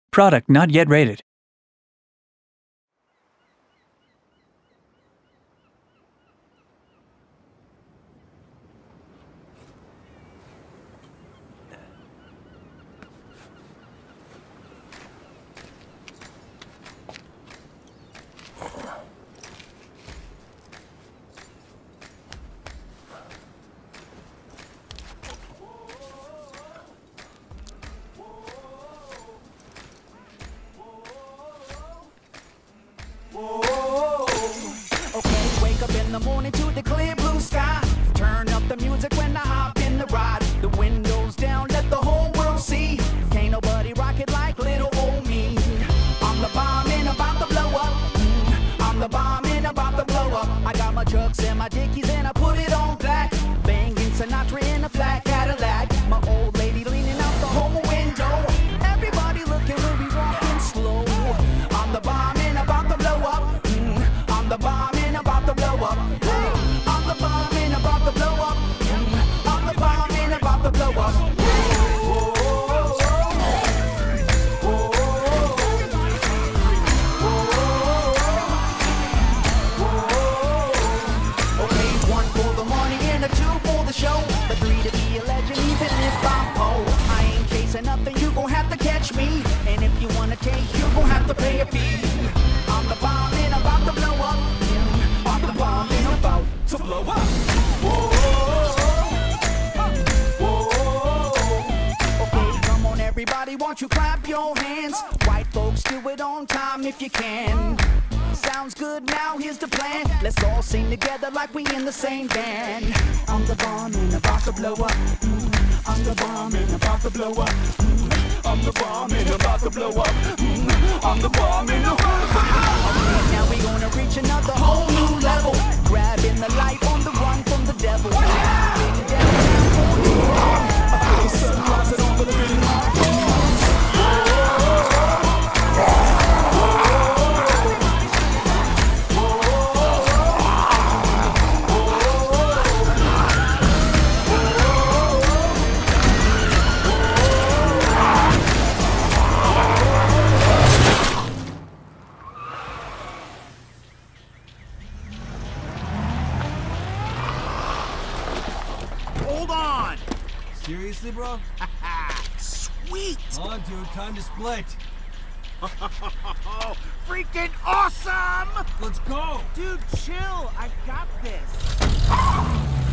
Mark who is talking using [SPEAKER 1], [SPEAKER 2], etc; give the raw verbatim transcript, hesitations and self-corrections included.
[SPEAKER 1] Product not yet rated.
[SPEAKER 2] Okay, wake up in the morning to the clear blue sky. Turn up the music when I hop in the ride. The windows down, let the whole world see. Can't nobody rock it like little old me. I'm the bomb and about to blow up. Mm, I'm the bomb and about to blow up. I got my trucks and my dickies and I put it on black. Banging Sinatra in a flat Cadillac. My old lady leaning out the whole window. Everybody looking when we walking slow. I'm the bomb and about to blow up. Mm, I'm the bomb and about to blow up. Hey, I'm the bomb and about to blow up. Mm, I'm the bomb and about to blow up. Okay, one for the money and a two for the show. The three to be a legend, even if I'm poor. I ain't chasing nothing, you gon' have to catch me. And if you wanna take, you gon' have to pay a fee. I'm the bomb and about to blow up. Mm, I'm the bomb and about to blow up. Okay, come on everybody, won't you clap your hands? White folks, do it on time if you can. Sounds good, now here's the plan. Let's all sing together like we in the same band. I'm the bomb and about to blow up. Mm, I'm the bomb and about to blow up. Mm, I'm the bomb and about to blow up. Mm, I'm the bomb and about to blow up. Okay, now we gonna reach another whole new level. Grabbing the light on the run from the devil. Getting down for the wrong. I feel the sun rising over the building.
[SPEAKER 3] Hold on!
[SPEAKER 4] Seriously, bro?
[SPEAKER 3] Sweet!
[SPEAKER 4] Come on, dude. Time to split.
[SPEAKER 3] Freaking awesome!
[SPEAKER 4] Let's go.
[SPEAKER 3] Dude, chill. I got this.